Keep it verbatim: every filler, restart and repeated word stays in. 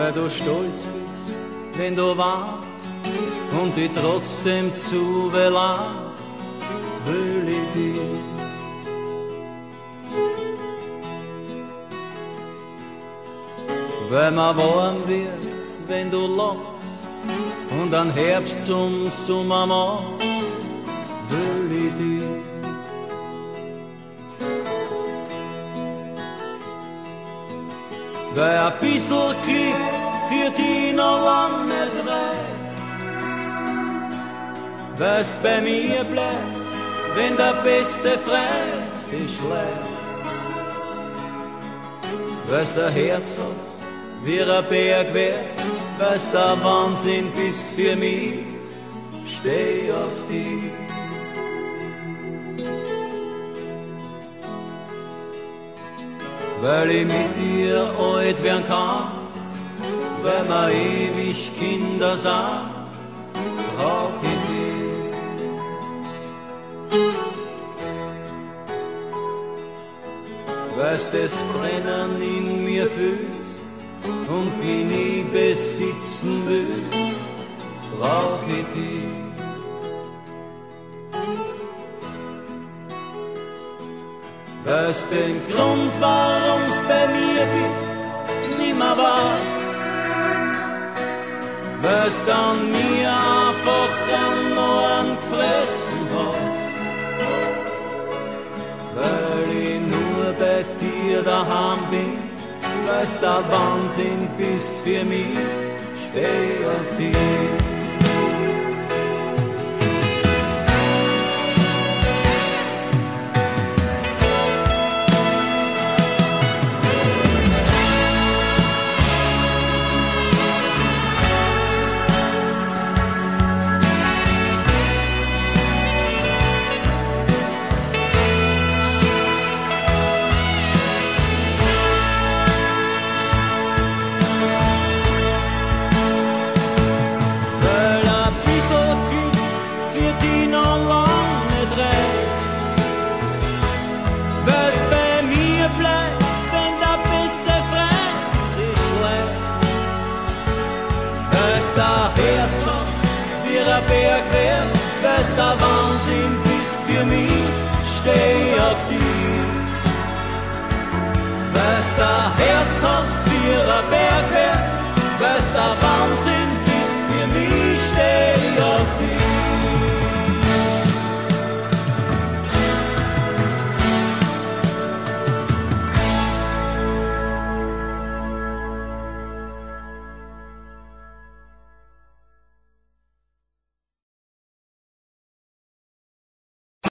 weil du stolz bist, wenn du warst und dich trotzdem zu belasst, will ich dich. Weil mir warm wird, wenn du lachst und an Herbst zum Sommer machst, will ich dich. Weil ein bissl Glück für dich noch lang nicht reicht, weil's bei mir bleibt, wenn der beste Freund sich schleicht. Weil's der Herz hast, wie ein Berg wird, weil's der Wahnsinn bist für mich, steh auf dich. Weil ich mit dir alt werden kann, weil wir ewig Kinder sind, brauch ich dich. Weil's das Brennen in mir fühlst und mich nie besitzen will, brauch ich dich. Weil's den Grund, warum's bei mir bist, nimmer weißt, weil's dann mir einfach an Ohren gefressen hast, weil ich nur bei dir daheim bin, weil's der Wahnsinn bist für mich, steh auf dich. Berg wert, weil's der Wahnsinn bist für mich, steh auf die